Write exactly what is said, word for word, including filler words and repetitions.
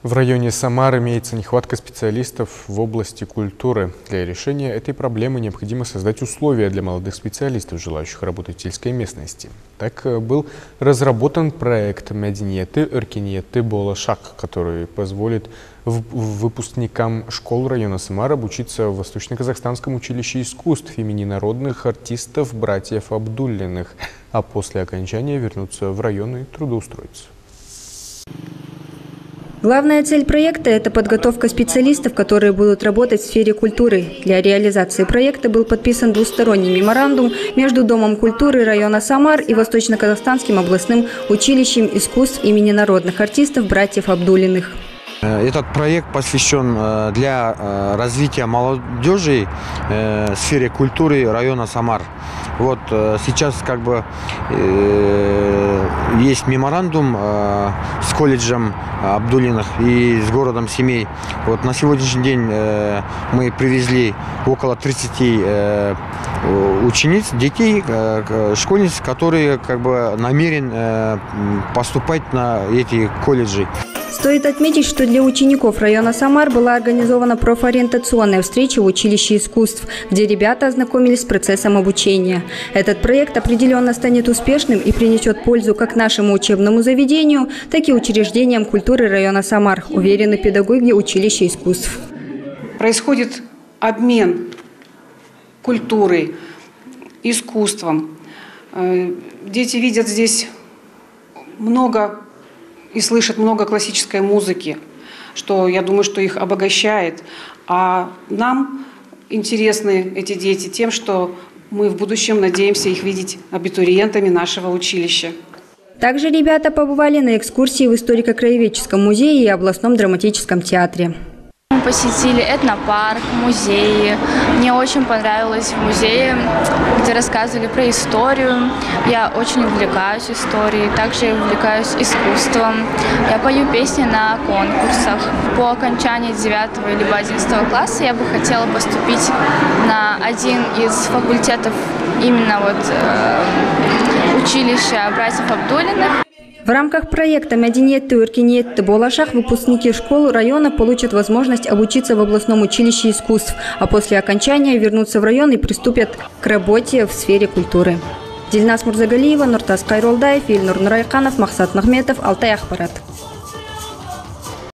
В районе Самар имеется нехватка специалистов в области культуры. Для решения этой проблемы необходимо создать условия для молодых специалистов, желающих работать в сельской местности. Так был разработан проект «Мединеты, Эркинеты, Болашак», который позволит выпускникам школ района Самар обучиться в Восточно-Казахстанском училище искусств имени народных артистов братьев Абдуллиных, а после окончания вернуться в район и трудоустроиться. Главная цель проекта – это подготовка специалистов, которые будут работать в сфере культуры. Для реализации проекта был подписан двусторонний меморандум между Домом культуры района Самар и Восточно-Казахстанским областным училищем искусств имени народных артистов братьев Абдуллиных. Этот проект посвящен для развития молодежи в сфере культуры района Самар. Вот сейчас как бы есть меморандум с колледжем Абдуллиных и с городом Семей. Вот на сегодняшний день мы привезли около тридцати учениц, детей, школьниц, которые как бы намерены поступать на эти колледжи. Стоит отметить, что для учеников района Самар была организована профориентационная встреча в училище искусств, где ребята ознакомились с процессом обучения. Этот проект определенно станет успешным и принесет пользу как нашему учебному заведению, так и учреждениям культуры района Самар, уверены педагоги училища искусств. Происходит обмен культурой, искусством. Дети видят здесь много и слышат много классической музыки, что, я думаю, что их обогащает. А нам интересны эти дети тем, что мы в будущем надеемся их видеть абитуриентами нашего училища. Также ребята побывали на экскурсии в историко-краеведческом музее и областном драматическом театре. Мы посетили этнопарк, музеи. Мне очень понравилось в музее, где рассказывали про историю. Я очень увлекаюсь историей, также увлекаюсь искусством. Я пою песни на конкурсах. По окончании девятого или одиннадцатого класса я бы хотела поступить на один из факультетов именно вот э, училища братьев Абдуллиных. В рамках проекта «Мединеты, Эркинеты, Болашак» выпускники школ района получат возможность обучиться в областном училище искусств, а после окончания вернуться в район и приступят к работе в сфере культуры. Дильназ Мурзагалиева, Нуртас Кайролдаев, Ильнур Нурайканов, Махсат Махметов, Алтай Ахбарат.